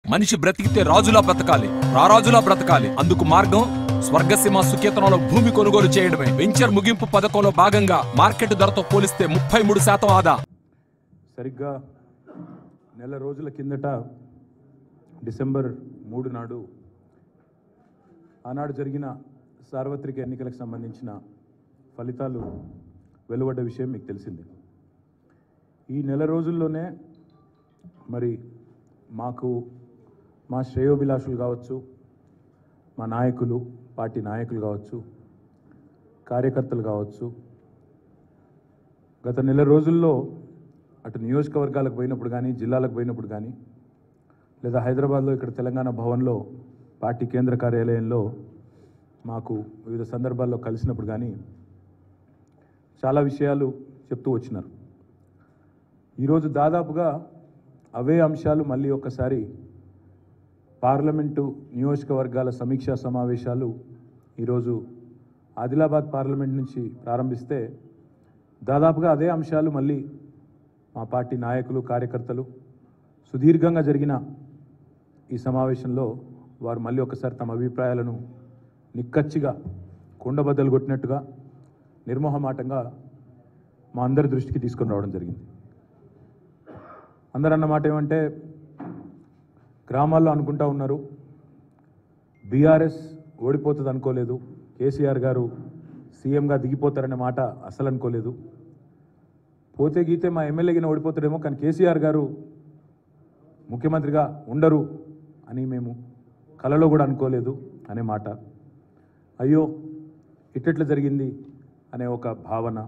మనిషి బ్రతికితే రాజులా బ్రతకాలి, రారాజులా బ్రతకాలి. అందుకు మార్గం స్వర్గసీమ సుకేతనంలో భూమి కొనుగోలు చేయడమే. వెంచర్ ముగింపు పథకంలో భాగంగా మార్కెట్ ధరతో పోలిస్తే 33% ఆదా. సరిగ్గా నెల రోజుల కిందట డిసెంబర్ 3 నాడు ఆనాడు జరిగిన సార్వత్రిక ఎన్నికలకు సంబంధించిన ఫలితాలు వెలువడ్డ విషయం మీకు తెలిసిందే. ఈ నెల రోజుల్లోనే మరి మాకు మా శ్రేయోభిలాషులు కావచ్చు, మా నాయకులు, పార్టీ నాయకులు కావచ్చు, కార్యకర్తలు కావచ్చు, గత నెల రోజుల్లో అటు నియోజకవర్గాలకు పోయినప్పుడు కానీ, జిల్లాలకు పోయినప్పుడు కానీ, లేదా హైదరాబాద్లో ఇక్కడ తెలంగాణ భవన్లో పార్టీ కేంద్ర కార్యాలయంలో మాకు వివిధ సందర్భాల్లో కలిసినప్పుడు కానీ చాలా విషయాలు చెప్తూ వచ్చినారు. ఈరోజు దాదాపుగా అవే అంశాలు మళ్ళీ ఒక్కసారి పార్లమెంటు నియోజకవర్గాల సమీక్షా సమావేశాలు ఈరోజు ఆదిలాబాద్ పార్లమెంట్ నుంచి ప్రారంభిస్తే దాదాపుగా అదే అంశాలు మళ్ళీ మా పార్టీ నాయకులు, కార్యకర్తలు సుదీర్ఘంగా జరిగిన ఈ సమావేశంలో వారు మళ్ళీ ఒకసారి తమ అభిప్రాయాలను నిక్కచ్చిగా కుండబద్దలు కొట్టినట్టుగా నిర్మోహమాటంగా మా అందరి దృష్టికి తీసుకొని రావడం జరిగింది. అందరన్న మాట ఏమంటే, గ్రామాల్లో అనుకుంటా ఉన్నారు బీఆర్ఎస్ ఓడిపోతుంది అనుకోలేదు, కేసీఆర్ గారు సీఎంగా దిగిపోతారనే మాట అసలు అనుకోలేదు, పోతే గీతే మా ఎమ్మెల్యేగిన ఓడిపోతాడేమో కానీ కేసీఆర్ గారు ముఖ్యమంత్రిగా ఉండరు అని మేము కలలో కూడా అనుకోలేదు అనే మాట, అయ్యో ఇట్లా జరిగింది అనే ఒక భావన.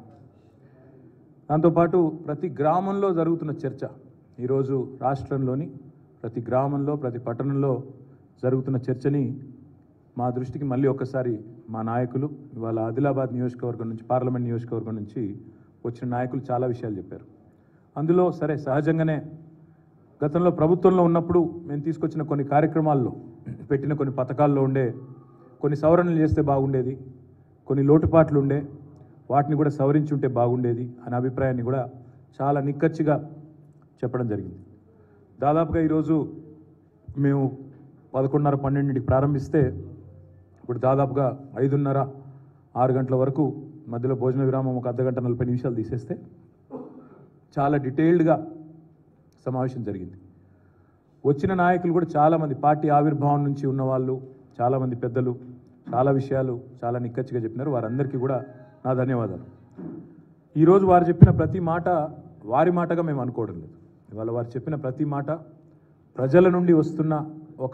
దాంతోపాటు ప్రతి గ్రామంలో జరుగుతున్న చర్చ, ఈరోజు రాష్ట్రంలోని ప్రతి గ్రామంలో, ప్రతి పట్టణంలో జరుగుతున్న చర్చని మా దృష్టికి మళ్ళీ ఒక్కసారి మా నాయకులు, ఇవాళ ఆదిలాబాద్ నియోజకవర్గం నుంచి, పార్లమెంట్ నియోజకవర్గం నుంచి వచ్చిన నాయకులు చాలా విషయాలు చెప్పారు. అందులో సరే సహజంగానే గతంలో ప్రభుత్వంలో ఉన్నప్పుడు మేము తీసుకొచ్చిన కొన్ని కార్యక్రమాల్లో, పెట్టిన కొన్ని పథకాల్లో ఉండే కొన్ని సవరణలు చేస్తే బాగుండేది, కొన్ని లోటుపాట్లు ఉండే, వాటిని కూడా సవరించి ఉంటే బాగుండేది అనే అభిప్రాయాన్ని కూడా చాలా నిక్కచ్చిగా చెప్పడం జరిగింది. దాదాపుగా ఈరోజు మేము 11:30-12కి ప్రారంభిస్తే ఇప్పుడు దాదాపుగా 5:30-6 గంటల వరకు, మధ్యలో భోజన విరామం ఒక అర్ధగంట 40 నిమిషాలు తీసేస్తే చాలా డీటెయిల్డ్గా సమావేశం జరిగింది. వచ్చిన నాయకులు కూడా చాలామంది పార్టీ ఆవిర్భావం నుంచి ఉన్నవాళ్ళు, చాలామంది పెద్దలు చాలా విషయాలు చాలా నిక్కచ్చిగా చెప్పినారు. వారందరికీ కూడా నా ధన్యవాదాలు. ఈరోజు వారు చెప్పిన ప్రతి మాట వారి మాటగా మేము అనుకోవడం లేదు. ఇవాళ వారు చెప్పిన ప్రతి మాట ప్రజల నుండి వస్తున్న ఒక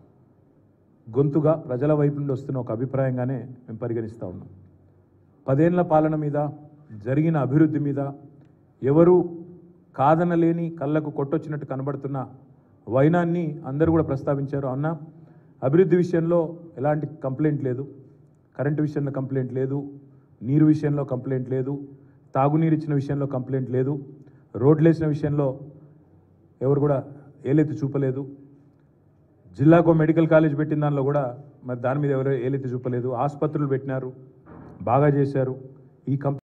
గొంతుగా, ప్రజల వైపు నుండి వస్తున్న ఒక అభిప్రాయంగానే మేము పరిగణిస్తూ ఉన్నాం. 10 ఏళ్ల పాలన మీద, జరిగిన అభివృద్ధి మీద ఎవరు కాదనలేని, కళ్ళకు కొట్టొచ్చినట్టు కనబడుతున్న వైనాన్ని అందరూ కూడా ప్రస్తావించారు. అన్న అభివృద్ధి విషయంలో ఎలాంటి కంప్లైంట్ లేదు, కరెంటు విషయంలో కంప్లైంట్ లేదు, నీరు విషయంలో కంప్లైంట్ లేదు, తాగునీరు ఇచ్చిన విషయంలో కంప్లైంట్ లేదు, రోడ్లు వేసిన విషయంలో ఎవరు కూడా ఏలెత్తి చూపలేదు, జిల్లాకు మెడికల్ కాలేజ్ పెట్టిన దానిలో కూడా మరి దాని మీద ఎవరు ఏలెత్తి చూపలేదు, ఆసుపత్రులు పెట్టినారు, బాగా చేశారు. ఈ